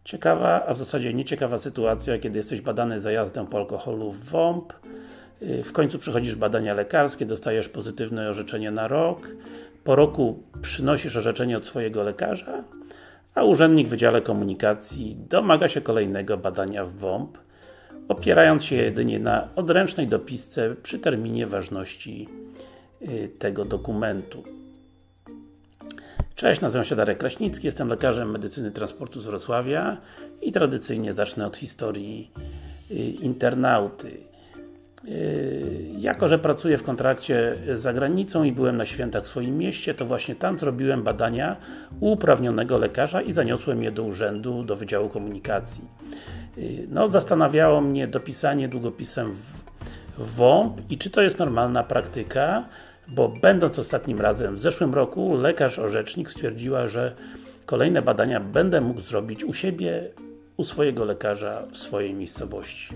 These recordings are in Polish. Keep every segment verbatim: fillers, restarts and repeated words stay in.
Ciekawa, a w zasadzie nieciekawa sytuacja, kiedy jesteś badany za jazdę po alkoholu w W O M P. W końcu przychodzisz badania lekarskie, dostajesz pozytywne orzeczenie na rok. Po roku przynosisz orzeczenie od swojego lekarza, a urzędnik w Wydziale Komunikacji domaga się kolejnego badania w W O M P, opierając się jedynie na odręcznej dopisce przy terminie ważności tego dokumentu. Cześć, nazywam się Darek Kraśnicki, jestem lekarzem medycyny transportu z Wrocławia i tradycyjnie zacznę od historii internauty. Jako że pracuję w kontrakcie za granicą i byłem na świętach w swoim mieście, to właśnie tam zrobiłem badania u uprawnionego lekarza i zaniosłem je do urzędu, do Wydziału Komunikacji. No, zastanawiało mnie dopisanie długopisem w W O M P i czy to jest normalna praktyka, bo będąc ostatnim razem w zeszłym roku, lekarz-orzecznik stwierdziła, że kolejne badania będę mógł zrobić u siebie, u swojego lekarza w swojej miejscowości.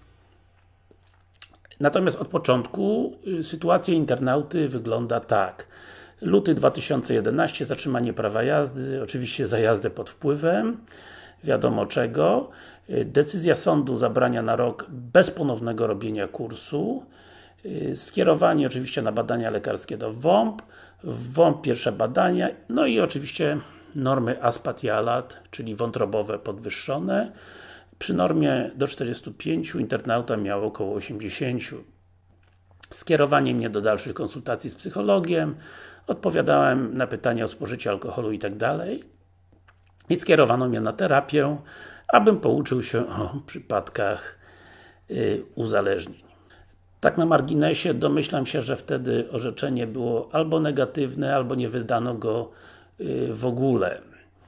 Natomiast od początku sytuacja internauty wygląda tak. Luty dwa tysiące jedenasty, zatrzymanie prawa jazdy, oczywiście za jazdę pod wpływem, wiadomo czego. Decyzja sądu zabrania na rok bez ponownego robienia kursu. Skierowanie oczywiście na badania lekarskie do W O M P. W W O M P pierwsze badania, no i oczywiście normy Aspat i Alat, czyli wątrobowe podwyższone. Przy normie do czterdziestu pięciu internauta miał około osiemdziesięciu. Skierowanie mnie do dalszych konsultacji z psychologiem, odpowiadałem na pytania o spożycie alkoholu i tak dalej. I skierowano mnie na terapię, abym pouczył się o przypadkach yy, uzależnień. Tak na marginesie, domyślam się, że wtedy orzeczenie było albo negatywne, albo nie wydano go yy, w ogóle.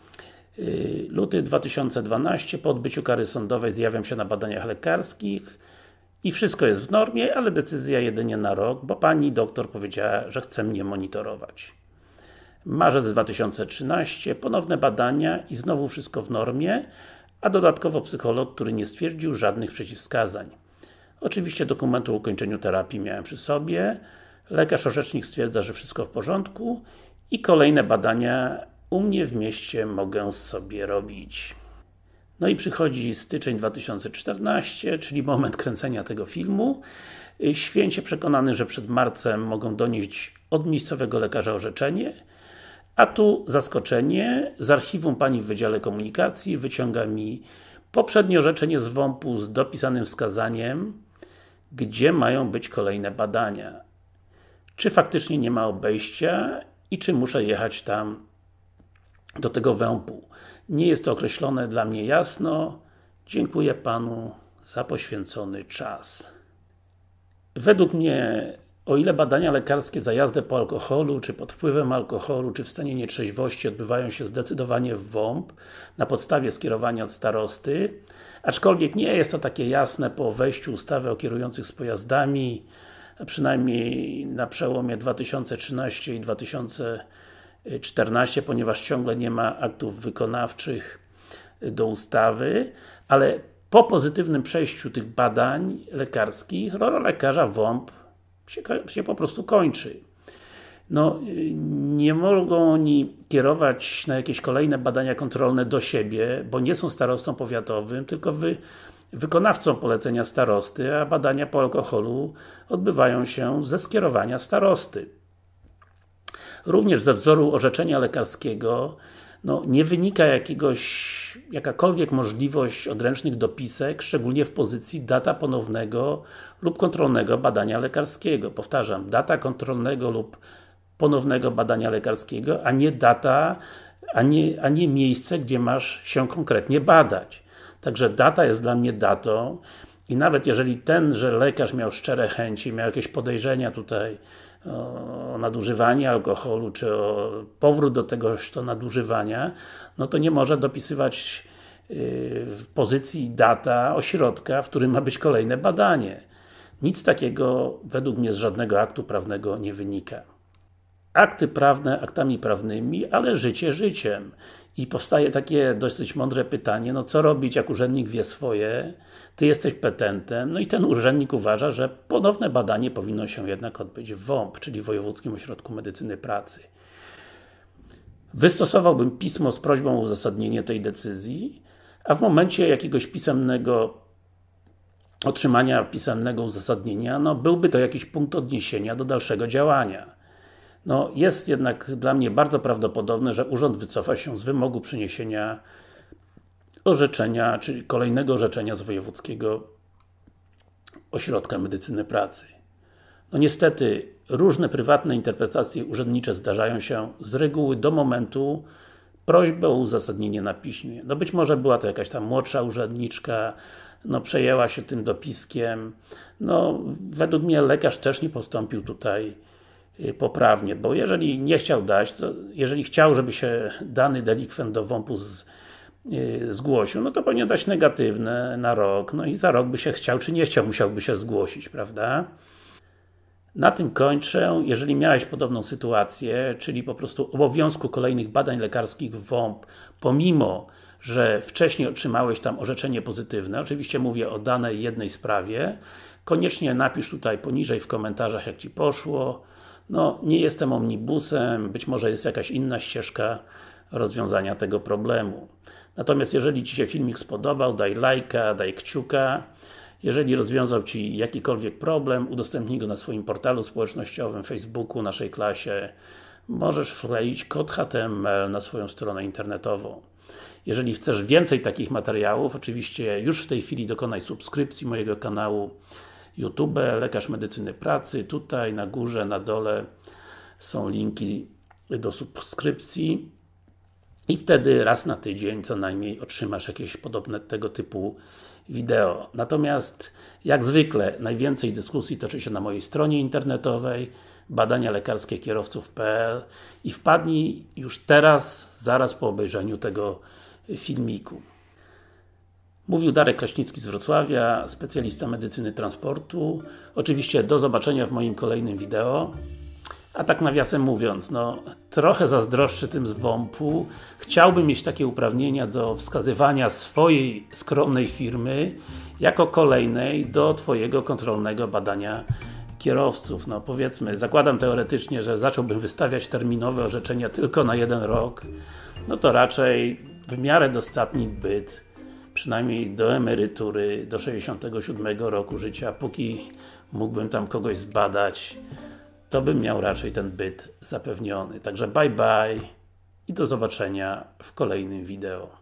Luty dwa tysiące dwunasty, po odbyciu kary sądowej zjawiam się na badaniach lekarskich i wszystko jest w normie, ale decyzja jedynie na rok, bo pani doktor powiedziała, że chce mnie monitorować. Marzec dwa tysiące trzynasty, ponowne badania i znowu wszystko w normie, a dodatkowo psycholog, który nie stwierdził żadnych przeciwwskazań. Oczywiście dokumentu o ukończeniu terapii miałem przy sobie, lekarz-orzecznik stwierdza, że wszystko w porządku i kolejne badania u mnie w mieście mogę sobie robić. No i przychodzi styczeń dwa tysiące czternasty, czyli moment kręcenia tego filmu. Święcie przekonany, że przed marcem mogą donieść od miejscowego lekarza orzeczenie, a tu zaskoczenie, z archiwum pani w Wydziale Komunikacji wyciąga mi poprzednie orzeczenie z W O M P-u z dopisanym wskazaniem, gdzie mają być kolejne badania. Czy faktycznie nie ma obejścia i czy muszę jechać tam do tego W O M P-u. Nie jest to określone dla mnie jasno. Dziękuję Panu za poświęcony czas. Według mnie, o ile badania lekarskie za jazdę po alkoholu, czy pod wpływem alkoholu, czy w stanie nietrzeźwości odbywają się zdecydowanie w W O M P na podstawie skierowania od starosty, aczkolwiek nie jest to takie jasne po wejściu ustawy o kierujących z pojazdami, przynajmniej na przełomie dwa tysiące trzynasty i dwa tysiące czternasty, ponieważ ciągle nie ma aktów wykonawczych do ustawy, ale po pozytywnym przejściu tych badań lekarskich, rola lekarza w W O M P się, się po prostu kończy. No, nie mogą oni kierować na jakieś kolejne badania kontrolne do siebie, bo nie są starostą powiatowym, tylko wy, wykonawcą polecenia starosty, a badania po alkoholu odbywają się ze skierowania starosty. Również ze wzoru orzeczenia lekarskiego no, nie wynika jakiegoś, jakakolwiek możliwość odręcznych dopisek, szczególnie w pozycji data ponownego lub kontrolnego badania lekarskiego. Powtarzam, data kontrolnego lub ponownego badania lekarskiego, a nie data, a nie, a nie miejsce, gdzie masz się konkretnie badać. Także data jest dla mnie datą i nawet jeżeli tenże lekarz miał szczere chęci, miał jakieś podejrzenia tutaj o nadużywanie alkoholu, czy o powrót do tegoż to nadużywania, no to nie może dopisywać w pozycji data ośrodka, w którym ma być kolejne badanie. Nic takiego według mnie z żadnego aktu prawnego nie wynika. Akty prawne aktami prawnymi, ale życie życiem. I powstaje takie dosyć mądre pytanie, no co robić, jak urzędnik wie swoje, Ty jesteś petentem, no i ten urzędnik uważa, że ponowne badanie powinno się jednak odbyć w W O M P, czyli Wojewódzkim Ośrodku Medycyny Pracy. Wystosowałbym pismo z prośbą o uzasadnienie tej decyzji, a w momencie jakiegoś pisemnego otrzymania pisemnego uzasadnienia, no byłby to jakiś punkt odniesienia do dalszego działania. No, jest jednak dla mnie bardzo prawdopodobne, że urząd wycofa się z wymogu przyniesienia orzeczenia, czyli kolejnego orzeczenia z Wojewódzkiego Ośrodka Medycyny Pracy. No niestety, różne prywatne interpretacje urzędnicze zdarzają się z reguły do momentu prośby o uzasadnienie na piśmie. No być może była to jakaś tam młodsza urzędniczka, no przejęła się tym dopiskiem. No, według mnie lekarz też nie postąpił tutaj poprawnie, bo jeżeli nie chciał dać, to jeżeli chciał, żeby się dany delikwent do WOMP-u z, yy, zgłosił, no to powinien dać negatywne na rok, no i za rok by się chciał, czy nie chciał, musiałby się zgłosić, prawda? Na tym kończę. Jeżeli miałeś podobną sytuację, czyli po prostu obowiązku kolejnych badań lekarskich w WOMP, pomimo że wcześniej otrzymałeś tam orzeczenie pozytywne, oczywiście mówię o danej jednej sprawie, koniecznie napisz tutaj poniżej w komentarzach, jak Ci poszło. No, nie jestem omnibusem, być może jest jakaś inna ścieżka rozwiązania tego problemu. Natomiast jeżeli Ci się filmik spodobał, daj lajka, daj kciuka. Jeżeli rozwiązał Ci jakikolwiek problem, udostępnij go na swoim portalu społecznościowym, Facebooku, naszej klasie. Możesz wkleić kod H T M L na swoją stronę internetową. Jeżeli chcesz więcej takich materiałów, oczywiście już w tej chwili dokonaj subskrypcji mojego kanału YouTube, Lekarz Medycyny Pracy. Tutaj na górze, na dole są linki do subskrypcji i wtedy raz na tydzień co najmniej otrzymasz jakieś podobne tego typu wideo. Natomiast jak zwykle najwięcej dyskusji toczy się na mojej stronie internetowej badania lekarskie kierowców kropka p l i wpadnij już teraz, zaraz po obejrzeniu tego filmiku. Mówił Darek Kraśnicki z Wrocławia, specjalista medycyny transportu. Oczywiście do zobaczenia w moim kolejnym wideo. A tak nawiasem mówiąc, no trochę zazdroszczę tym z WOMP-u. Chciałbym mieć takie uprawnienia do wskazywania swojej skromnej firmy jako kolejnej do Twojego kontrolnego badania kierowców. No powiedzmy, zakładam teoretycznie, że zacząłbym wystawiać terminowe orzeczenia tylko na jeden rok, no to raczej w miarę dostatni byt, przynajmniej do emerytury, do sześćdziesiątego siódmego roku życia, póki mógłbym tam kogoś zbadać, to bym miał raczej ten byt zapewniony. Także bye bye i do zobaczenia w kolejnym wideo.